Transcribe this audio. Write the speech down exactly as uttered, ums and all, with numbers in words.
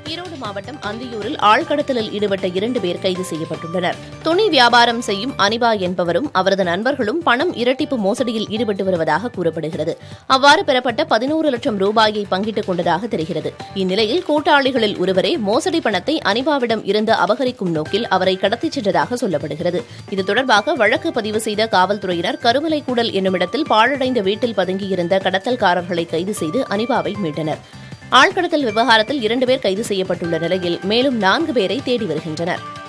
ஈரோடு மாவட்டம் அந்தியூரில் ஆழ்கடத்தலில் ஈடுபட்ட இரண்டு பேர் கைது செய்யப்பட்டுள்ளனர். துணி வியாபாரம் செய்யும் அனிபா என்பவரும் அவரது நண்பர்களும் பணம் இரட்டிப்பு மோசடியில் ஈடுபட்டு வருவதாக கூறப்படுகிறது. அவ்வாறு பெறப்பட்ட பதினோரு லட்சம் ரூபாயை பங்கிட்டுக் கொண்டதாக தெரிகிறது. இந்நிலையில் கூட்டாளிகளில் ஒருவரே மோசடி பணத்தை அனிபாவிடம் இருந்து அபகரிக்கும் நோக்கில் அவரை கடத்திச் சென்றதாக சொல்லப்படுகிறது. இது தொடர்பாக வழக்கு பதிவு செய்த காவல்துறையினர் கருமலைக்கூடல் என்னுமிடத்தில் பாழடைந்த வீட்டில் பதுங்கியிருந்த கடத்தல்காரர்களை கைது செய்து அனிபாவை மீட்டனர். ஆழ்கடத்தல் விவகாரத்தில் இரண்டு பேர் கைது செய்யப்பட்டுள்ள நிலையில் மேலும் நான்கு பேரை தேடி வருகின்றனர்.